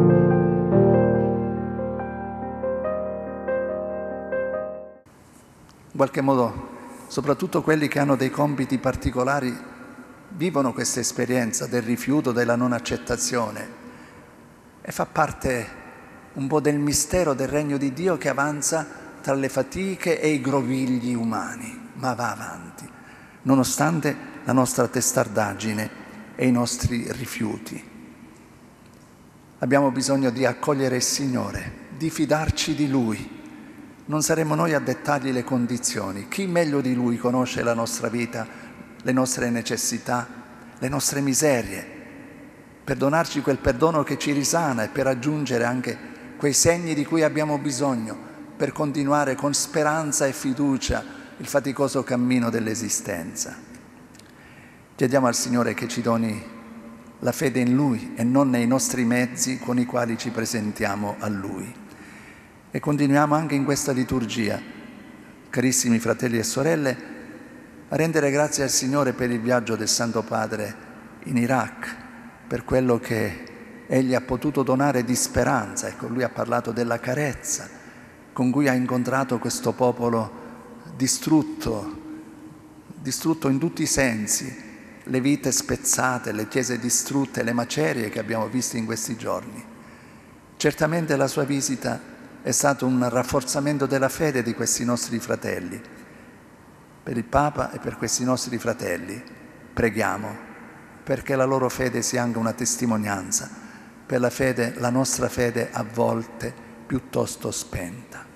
In qualche modo, soprattutto quelli che hanno dei compiti particolari, vivono questa esperienza del rifiuto, della non accettazione, e fa parte un po' del mistero del regno di Dio che avanza tra le fatiche e i grovigli umani, ma va avanti, nonostante la nostra testardaggine e i nostri rifiuti. Abbiamo bisogno di accogliere il Signore, di fidarci di Lui. Non saremo noi a dettargli le condizioni. Chi meglio di Lui conosce la nostra vita, le nostre necessità, le nostre miserie, per donarci quel perdono che ci risana e per raggiungere anche quei segni di cui abbiamo bisogno, per continuare con speranza e fiducia il faticoso cammino dell'esistenza. Chiediamo al Signore che ci doni la fede in Lui e non nei nostri mezzi con i quali ci presentiamo a Lui. E continuiamo anche in questa liturgia, carissimi fratelli e sorelle, a rendere grazie al Signore per il viaggio del Santo Padre in Iraq, per quello che Egli ha potuto donare di speranza. Ecco, Lui ha parlato della carezza con cui ha incontrato questo popolo distrutto in tutti i sensi, le vite spezzate, le chiese distrutte, le macerie che abbiamo visto in questi giorni. Certamente la sua visita è stato un rafforzamento della fede di questi nostri fratelli. Per il Papa e per questi nostri fratelli preghiamo perché la loro fede sia anche una testimonianza, per la nostra fede a volte piuttosto spenta.